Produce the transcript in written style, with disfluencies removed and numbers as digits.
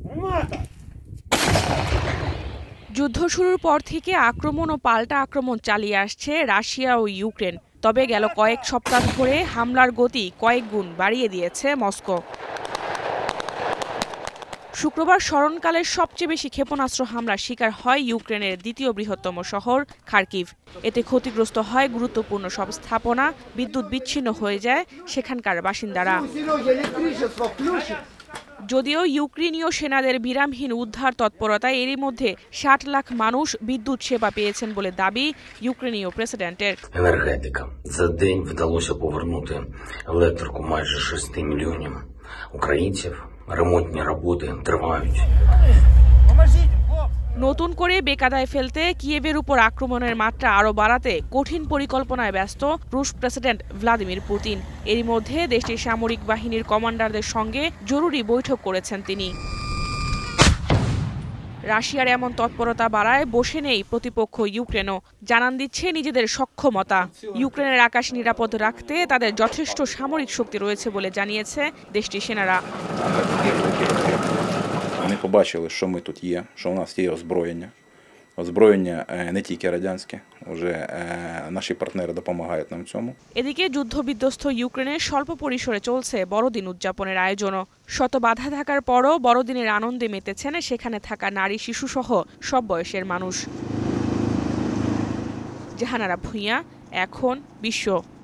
যুদ্ধ শুরুর পর থেকে আক্রমণ ও পাল্টা আক্রমণ চালিয়ে আসছে রাশিয়া ও ইউক্রেন। তবে গেল কয়েক সপ্তাহ ধরে হামলার গতি কয়েক গুণ বাড়িয়ে দিয়েছে মস্কো। শুক্রবার স্মরণকালের সবচেয়ে বেশি ক্ষেপণাস্ত্র হামলার শিকার হয় ইউক্রেনের দ্বিতীয় বৃহত্তম শহর খার্কিভ। এতে ক্ষতিগ্রস্ত হয় গুরুত্বপূর্ণ সব স্থাপনা, বিদ্যুৎ বিচ্ছিন্ন হয়ে যায় সেখানকার বাসিন্দারা। যদিও ইউক্রেনীয় সেনাদের বিরামহীন উদ্ধার তৎপরতায় এরই মধ্যে 60 লাখ মানুষ বিদ্যুৎ সেবা পেয়েছেন বলে দাবি ইউক্রেনীয় প্রেসিডেন্টের। Енергетика. За день вдалося повернути електрику майже 6 мільйонів українців. Ремонтні роботи тривають. নতুন করে বেকায়দায় ফেলতে কিয়েভের উপর আক্রমণের মাত্রা আরও বাড়াতে কঠিন পরিকল্পনায় ব্যস্ত রুশ প্রেসিডেন্ট ভ্লাদিমির পুতিন। এরই মধ্যে দেশটির সামরিক বাহিনীর কমান্ডারদের সঙ্গে জরুরি বৈঠক করেছেন তিনি। রাশিয়ার এমন তৎপরতা বাড়ায় বসে নেই প্রতিপক্ষ ইউক্রেনও। জানান দিচ্ছে নিজেদের সক্ষমতা। ইউক্রেনের আকাশ নিরাপদ রাখতে তাদের যথেষ্ট সামরিক শক্তি রয়েছে বলে জানিয়েছে দেশটির সেনারা। Вони побачили, що ми тут є, що у нас є озброєння. Озброєння не тільки радянське, вже наші партнери допомагають нам в цьому. এদিকে যুদ্ধবিধ্বস্ত ইউক্রেনে স্বল্প পরিসরে চলছে বড়দিন উদযাপনের আয়োজনও। শত বাধা থাকার পরও বড়দিনের আনন্দে মেতেছেন সেখানে থাকা নারী শিশুসহ সব বয়সের মানুষ। জাহানারা ভূঁইয়া, এখন বিশ্ব।